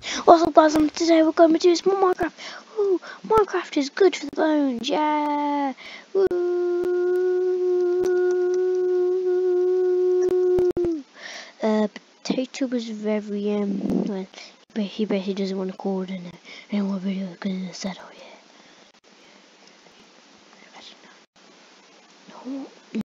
What's up, guys? Today we're going to do some more Minecraft. Ooh, Minecraft is good for the bones, yeah. Woo. Potato was very well, he basically doesn't want to call in any more videos because it's settled, yeah. No.